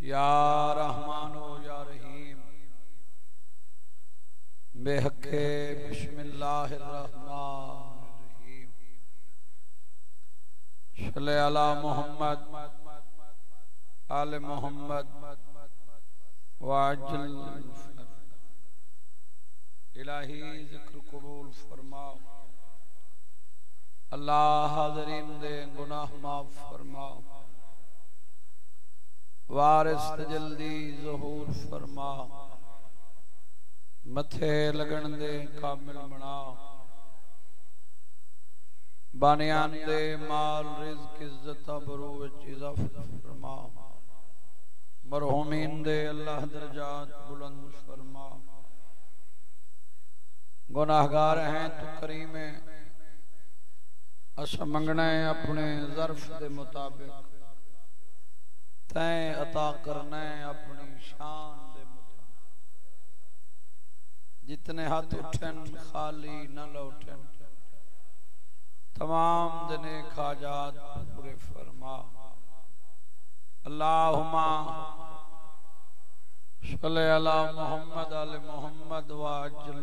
या रहमानो या रहीम बेहके बिस्मिल्लाहिर्रहमानिर्रहीम सल्ले अला मोहम्मद आले मोहम्मद वाजिल इलाही जिक्र कबूल फरमाओ। अल्लाह हाज़रीन दे गुनाह माफ फरमाओ। वारिस जल्दी ज़हूर फरमाओ। मथे लगन दे कामिल बनाओ। बानियान दे माल रिज़्क़ इज़्ज़त अबरू विच इज़ाफ़ा फरमाओ। मरहूमीन दे अल्लाह दर्जात बुलंद फरमाओ। गुनाहगार हैं तो करीम है, असा मंगना है अपने ज़र्फ दे मुताबिक, तैं अता करना है अपनी शान दे मुताबिक। जितने हाथ उठन खाली न लौटन, तमाम दने खाजात पूरे फरमा। अल्लाहुम्मा सल्ले अला मोहम्मद आले मोहम्मद वाजिल।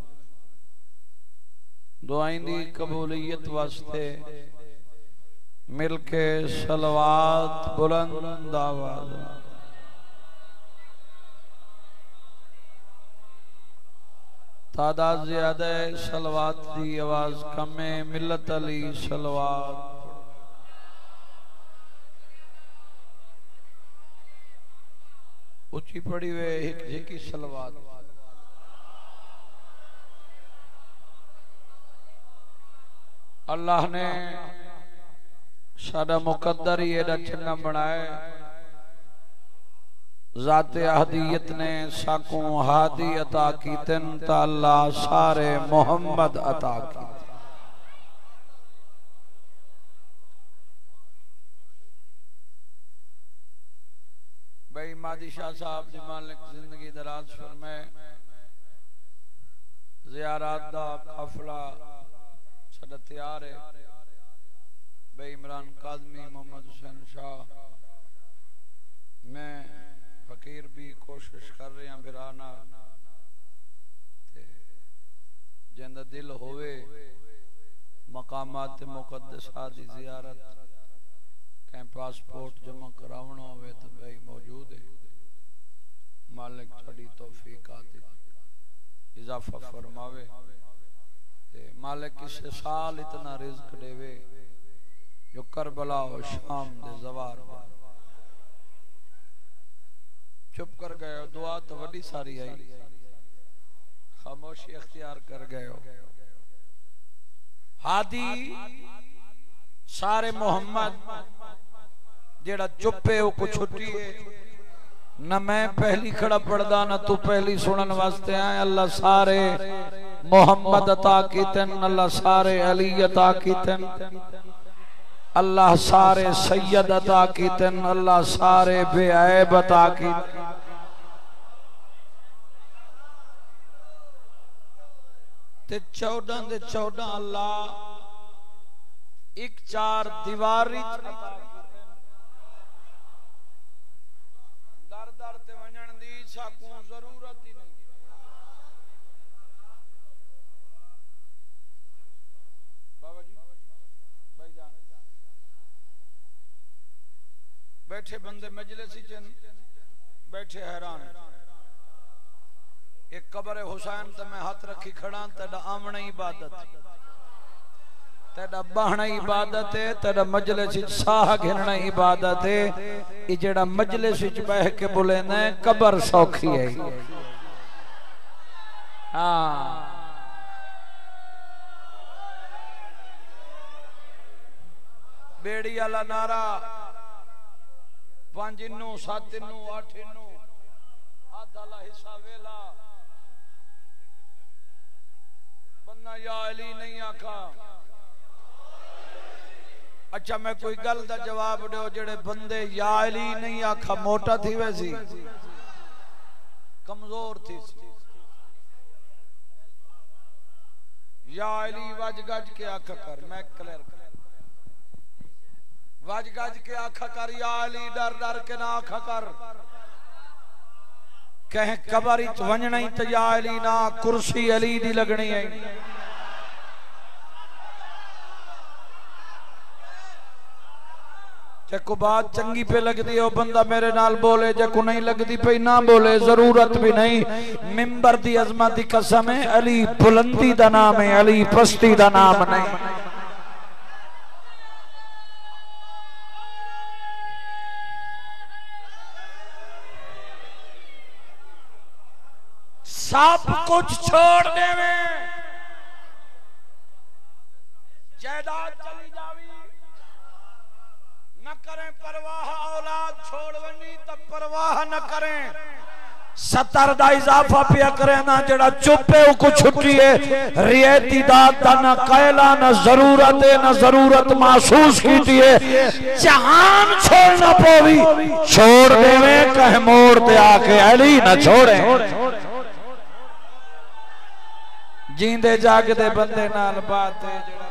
दुआइंदी कबूलियत वास्ते मिलके सलवात बुलंद आवाज। तादाद ज्यादा है, सलवात दी आवाज कम है। मिल्लत अली सलवात उची पड़ी वे एक ही सलवात। अल्लाह ने साडा मुकद्दर ही एडा चंगा बनाए। ज़ाते अहदियत ने साकू हादी अता कीतन ता अल्लाह सारे मोहम्मद अता की। भाई मादी शाह साहब दी मालिक जिंदगी दराज फरमाए। ज़ियारत दा काफिला साडा तैयार है। भाई इमरान काज़मी मोहम्मद हुसैन शाह, मैं फकीर भी कोशिश कर रहे हैं बिराना जिंदा दिल होवे मकामात मुकद्दसा दी ज़ियारत कहीं पासपोर्ट जमा करावना होवे तो भाई मौजूद है। मालिक थोड़ी तौफीकात इजाफा फरमावे। मालिक इस साल इतना रिज़्क देवे जो करबला और शाम दे ज़वार बन। चुप कर गए हो, दुआ तो बड़ी सारी आई, खामोशी अख्तियार कर गए हो। हादी सारे मोहम्मद जेड़ा चुप है वो कुछ छुट्टी है। न मैं पहली खड़ा पढ़दा न तू पहली सुनन वास्ते आए। अल्लाह सारे मोहम्मद अता कीतन, अल्लाह सारे अली अता कीतन, अल्लाह सारे सैयद अता कीतन, अल्लाह सारे बेऐब अता कीतन। ते 14 दे 14 अल्लाह एक चार दीवारी दर दर ते वणन दी साकू जरूरत ही नहीं। बाबा जी भाई जान बैठे बंदे मजलिस बैठे हैरान। एक कब्र हुसैन ते मैं हाथ रखी खड़ा। तेरा आमना इबादत, तेरा बहना इबादत है, तेरा मजलिस साह घिरना इबादत है। ये जेड़ा मजलिस बह के बोले न कब्र सौखी है। हाँ बेड़ी वाला नारा 5 इनू 7 इनू 8 इनू आधा हिस्सा वेला बन्ना या अली नहीं आखा। अच्छा मैं कोई गल दा जवाब दो। जेड़े बंदे या अली नहीं आखा मोटा थी वैसी कमजोर थी। या अली वज गज के आखा कर, मैं क्लियर कर वज गज के आखा कर। या अली डर डर के ना आखा कर। कहें कबर च वंजना ही ते या अली ना कुर्सी अली दी लगनी है। जे को बात चंगी पे लगदी है बंदा मेरे नाल बोले, जे को नहीं लगदी पे ना बोले, जरूरत भी नहीं। मिंबर दी अजमत दी कसम है, अली बुलंदी दा नाम है, अली पस्ती दा नाम नहीं। सब कुछ छोड़ देवे, जायदाद चली जावी, न करें परवाह, औलाद छोड़ वनी तब परवाह न करें, 70 दा इजाफा पिया करें ना, जड़ा चुपे को छुट्टी है, रियायती दाद दा न कैला न जरूरत है, न जरूरत महसूस की है, जहान छोड़ना पवी छोड़ देवे, कह मोड़ ते आके अली न छोड़े। जींदे जागदे बंदे नाल बात है जड़ा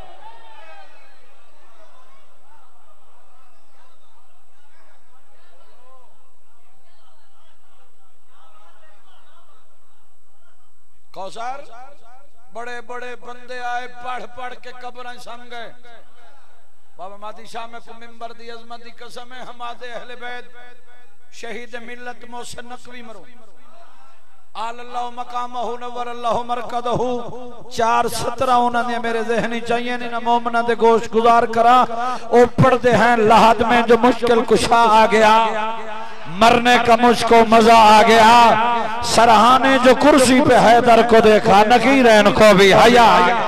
कौसर बड़े बड़े बंदे आए पढ़ पढ़ के कब्रें सम गए। बाबा मादी शाह में को मिंबर दी अजमत दी कसम है, हमारे अहले बैत शहीद मिल्लत मोहसिन नकवी मरो अल्लाह मकामहु नव्वरल्लाहु मरकदहु 417 उन्होंने मेरे ज़हनी चाहिए नहीं ना मोमना दे गोश गुजार करा। ओ पढ़ते हैं लहद में जो मुश्किल कुशा आ गया, मरने का मुझको मजा आ गया, सरहाने जो कुर्सी पे हैदर को देखा, नकीरैन को भी हया।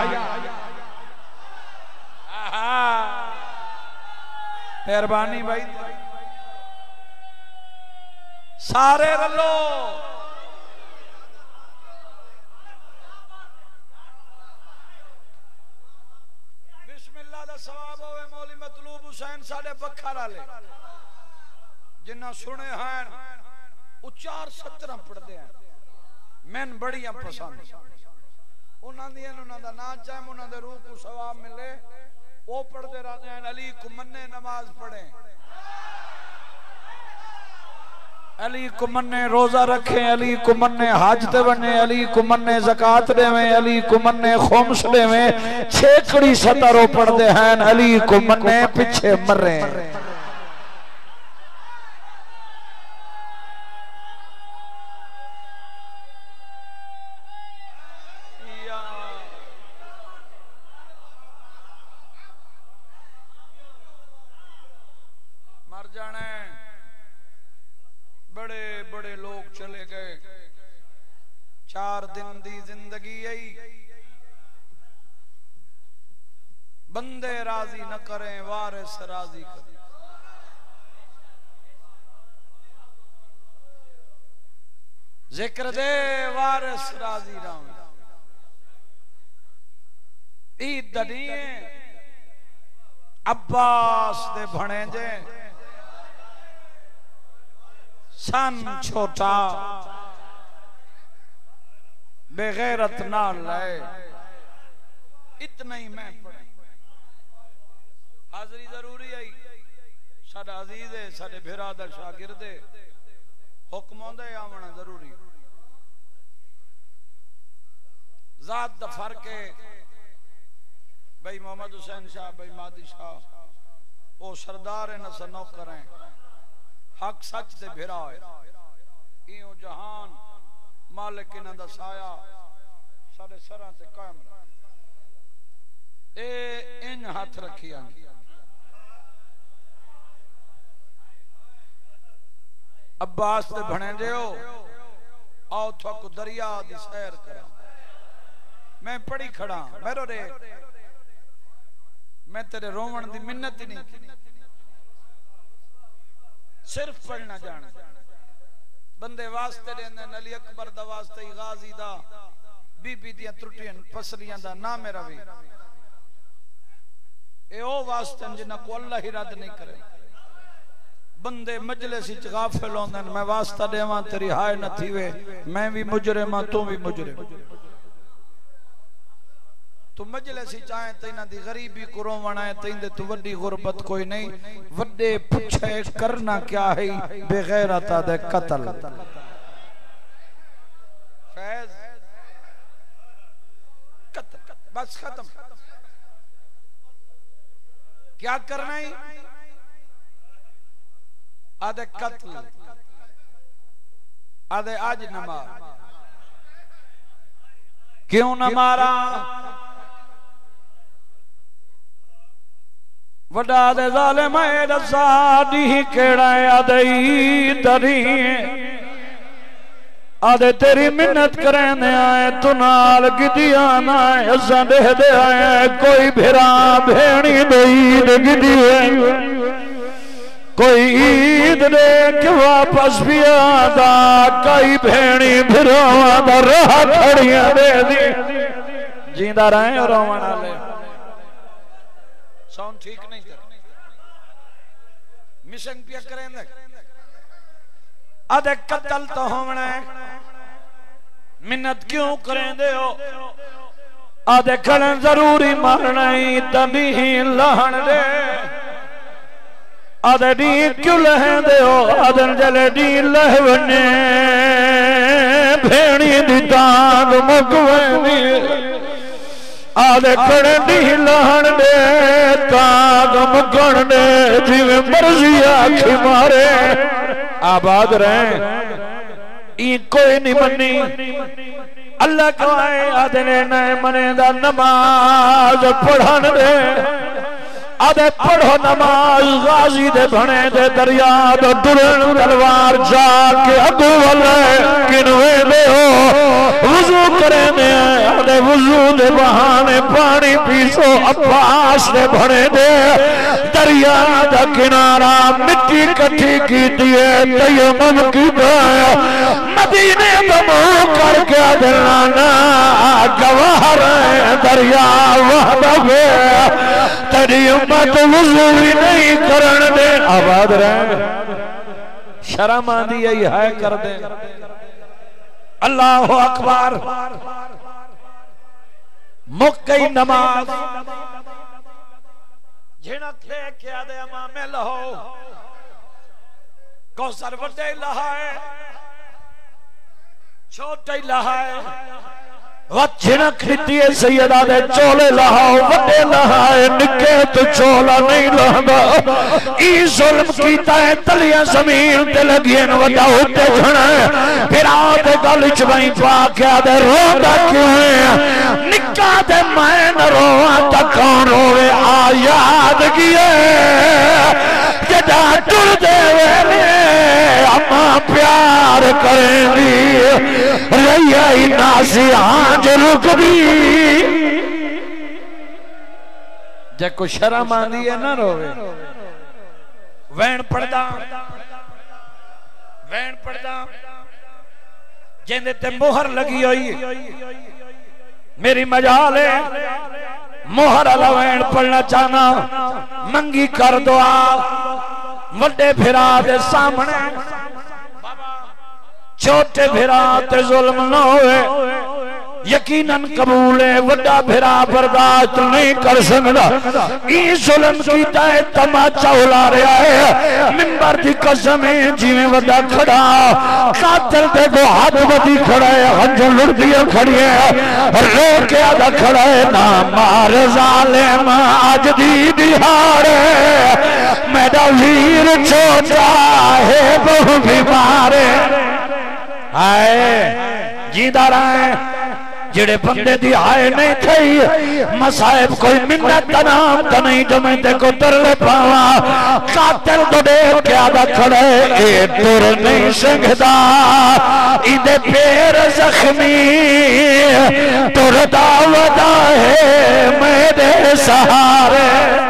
मेहरबानी भाई सारे रलो सवाब होवे मौली मतलूब हुसैन साडे बखर वाले जिन्ना सुने हैं वो 417 पढ़ते हैं, मैन बड़िया पसंद उन्होंने उन्होंने नाच चाहे उन्होंने रूह को सवाब मिले, वो पढ़ते रहते हैं। अली को मन्ने नमाज पढ़े, अली को मन्ने रोजा रखे, अली को मन्ने हज ते बने, अली को मन्ने ज़कात देवे, अली को मन्ने खुम्स देवे, छेकड़ी सतरो पढ़ते हैं, अली को मन्ने पीछे मरे। मर जाने बड़े बड़े लोग चले गए, 4 दिन दी जिंदगी आई, बंदे राजी न करें वारिस राजी करें। जिक्र दे वारिस राजी राम ईद दनिए अब्बास दे भणेजे सन छोटा बेगैरत ना लाए, इतना ही मैं पढ़े। हाजरी जरूरी है, साडा अजीज है, साडे बिरादर शागिर्द है, हुक्म होंदे आवना जरूरी। जात दा फर्क है, भाई मोहम्मद हुसैन शाह, भाई मादी शाह वो सरदार है, न नौकर है, हक सच दे भिरा है। इयो जहान मालिक इन्हां दा साया साडे सरां ते कायम ए इन हाथ रखिया। अब्बास दे भणेजे हो, आओ थको दरिया दी सैर करा। मैं पढ़ी खड़ा मेरो रे, मैं तेरे रोवण दी मिन्नत ही नहीं की, सिर्फ पढ़ना जाना। बंदे वास्ते देंदे अली अकबर दा वास्ते गाजी दा, बीबी दियां त्रुटियां फसलियां दा ना मेरा वे, ए ओ वास्ते जिन्हां को अल्लाह ही रद्द नहीं करे। बंदे मजलिस विच गाफिल होंदे, मैं वास्ता देवां तेरी हाय न थीवे, मैं भी मुजरिम हां तू भी मुजरिम। तू मजलिस चाहे तेना दी गरीबी को रोवना है, तेंदे तू वड्डी गुरबत कोई नहीं। वड्डे पूछे करना क्या है, बेगैरता दे कत्ल बस खत्म। क्या करना है? आधे कत्ल, आधे आज न मार। क्यों न मारा? वड्डा दे ज़ालिम दसा दी केड़ा आदे दरी आदे तेरी मिन्नत करेंदे आए तू नाल गिदिया ना असा दे आए कोई भिरा भेणी ईद गिदी कोई ईद दे के वापस भी आदा कई भेणी भिरावां दा राह खड़ियां दे दी जींदा रहे और रोवण वाले साउंड ठीक नहीं कर मिशन पिया करेंदे आदे कत्ल तो होना है मिन्नत क्यों करेंदे हो आदे खड़े जरूरी मारना ही तभी लहन दे आदे डी क्यों लहंदे हो आदन जले डी लहवने भेड़ी दी तांग मुकवनी आदे खड़े डी लहन दे तांग मुकण दे जिवें मर्जी आखी मारे आबाद रहे कोई नहीं मनी अल्लाह कवाए आदे ने नए मने दा नमाज पढ़न दे आदे पढ़ो नमाज गाजी दे बने दे दरिया दो दुरन तलवार जाके अगू वाले किनवे दे हो वुजू करे ने आदे वुजू दे बहाने पानी पीसो अब्बास दे बने दे दरिया दा किनारा मिट्टी इकट्ठी की दिए तयम्मुम की दाया मदीने दा मुंह करके दिलाना गवाह दरिया वहदा वे तेरी उम्मत वुजू भी नहीं करन दे आबाद रहे शर्म आंदी है कर दे अल्लाह अकबर मुक्की नमाज झिणक लेके आदे अमामे लहो कौसर वड्डे लहाए छोटे लहाए झिणक नीति सैयदा दे चोले लहाओ वड्डे लहाए निके तो चोला नहीं लहंदा ई जुल्म कीता है तलियां जमीन ते लगियन वड्डा होते घना फिर आदे गल च वहीं पा के आदे रोंदा क्यों है निक्का दे मैं न रोवां ता कौन रोवे आ याद किए जदा टुर दे वेले अम्मा प्यार करेंदी रैया ही नासी आंज रुक दी जे को शर्म आंदी है ना रोवे वैन पड़दा जिंदे ते मोहर लगी हुई मेरी मजाल है मोहर वाला वैन पढ़ना चाहना मंगी कर दुआ वड्डे फिरा दे सामने छोटे फिरा ते जुल्म न होए यकीनन कबूल है वड्डा फिरा बर्दाश्त नहीं कर सकदा ई जुल्म कीता है तमाचा उला रहा है मिंबर दी कसम है जिवें वड्डा खड़ा कातिल दे को हाथ बदी खड़ा है हंझ लुड़दियां खड़ी है रो के आदा खड़ा है ना मार जालिम आज दी दिहाड़ मेरा वीर छोटा है बहु बीमार आए जीदा रहे जेड़े बंदे दी आए नहीं थी मसाइब कोई मिन्नत नाम तो नहीं जमे को तरले पावा कातिल तो देख के आदा खड़े ए तुर नहीं संगदा इदे पैर जख्मी तुर दावदा है मेरे सहारे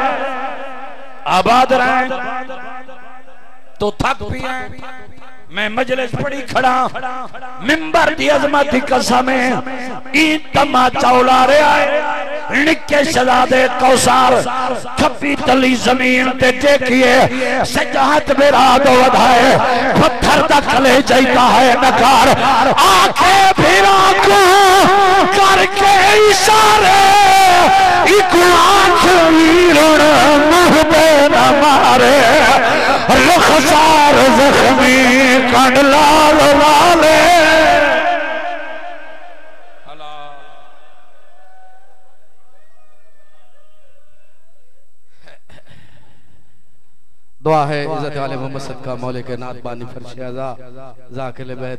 आबाद रहे तो थक भी है मैं मजलिस पड़ी खड़ा मिंबर दी अजमत की कसम ई तमाचा उला रहा है निके शहजादे कौसार खब्बी तली जमीन ते टेकिए सजाहत मेरा दो वधाए पत्थर तक ले जाता है नकार आखे फिरा को करके इशारे एक आंख वीरण मुंह पे न मारे रुखसार जख्मी कंड लाल लाले दुआ है इज़्ज़त आले मोहम्मद सदका मौले के नात बानी फरश अज़ा ज़ाकिल बैत